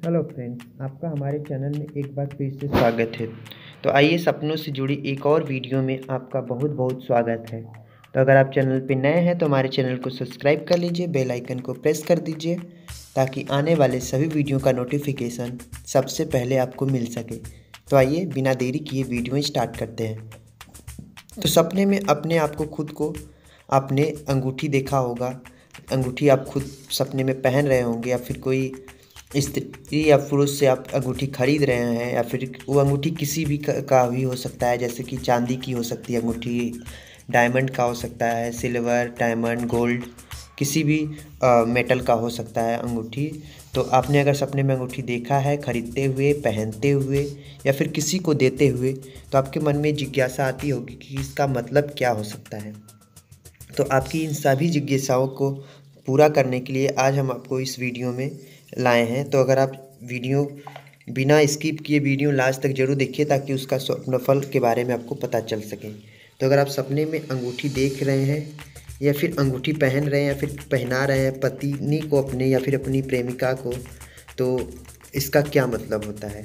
Hello friends, आपका हमारे channel में एक बार फिर से स्वागत है। तो आइए, सपनों से जुड़ी एक और वीडियो में आपका बहुत बहुत स्वागत है। तो अगर आप चैनल पे नए हैं तो हमारे चैनल को सब्सक्राइब कर लीजिए, बेल आइकन को प्रेस कर दीजिए ताकि आने वाले सभी वीडियो का नोटिफिकेशन सबसे पहले आपको मिल सके। तो आइए, बिना देरी किए वीडियो स्टार्ट करते हैं। तो सपने में अपने आप को खुद को आपने अंगूठी देखा होगा। अंगूठी आप खुद सपने में पहन रहे होंगे, या फिर कोई स्त्री या पुरुष से आप अंगूठी खरीद रहे हैं, या फिर वो अंगूठी किसी भी का भी हो सकता है, जैसे कि चांदी की हो सकती है अंगूठी, डायमंड का हो सकता है, सिल्वर, डायमंड, गोल्ड, किसी भी मेटल का हो सकता है अंगूठी। तो आपने अगर सपने में अंगूठी देखा है खरीदते हुए, पहनते हुए, या फिर किसी को देते हुए, तो आपके मन में जिज्ञासा आती होगी कि इसका मतलब क्या हो सकता है। तो आपकी इन सभी जिज्ञासाओं को पूरा करने के लिए आज हम आपको इस वीडियो में लाए हैं। तो अगर आप वीडियो बिना स्किप किए वीडियो लास्ट तक जरूर देखिए ताकि उसका स्वप्नफल के बारे में आपको पता चल सके। तो अगर आप सपने में अंगूठी देख रहे हैं, या फिर अंगूठी पहन रहे हैं, या फिर पहना रहे हैं पत्नी को अपने, या फिर अपनी प्रेमिका को, तो इसका क्या मतलब होता है।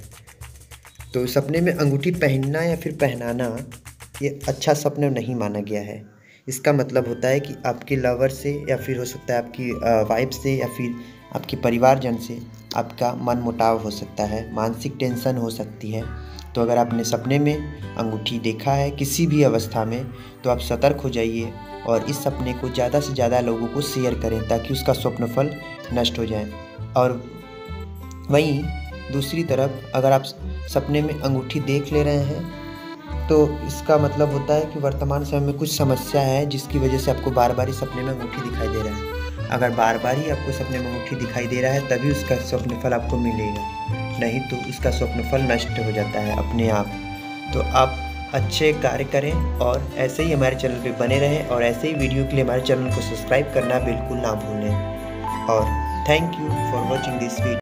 तो सपने में अंगूठी पहनना या फिर पहनाना ये अच्छा सपना नहीं माना गया है। इसका मतलब होता है कि आपके लवर से, या फिर हो सकता है आपकी वाइफ से, या फिर आपके परिवारजन से आपका मन मुटाव हो सकता है, मानसिक टेंशन हो सकती है। तो अगर आपने सपने में अंगूठी देखा है किसी भी अवस्था में, तो आप सतर्क हो जाइए और इस सपने को ज़्यादा से ज़्यादा लोगों को शेयर करें ताकि उसका स्वप्नफल नष्ट हो जाए। और वहीं दूसरी तरफ अगर आप सपने में अंगूठी देख ले रहे हैं, तो इसका मतलब होता है कि वर्तमान समय में कुछ समस्या है जिसकी वजह से आपको बार बार ही सपने में अंगूठी दिखाई दे रहा है। अगर बार बार ही आपको सपने में अंगूठी दिखाई दे रहा है तभी उसका स्वप्नफल आपको मिलेगा, नहीं तो उसका स्वप्नफल नष्ट हो जाता है अपने आप। तो आप अच्छे कार्य करें और ऐसे ही हमारे चैनल पे बने रहें, और ऐसे ही वीडियो के लिए हमारे चैनल को सब्सक्राइब करना बिल्कुल ना भूलें। और thank you for watching this video.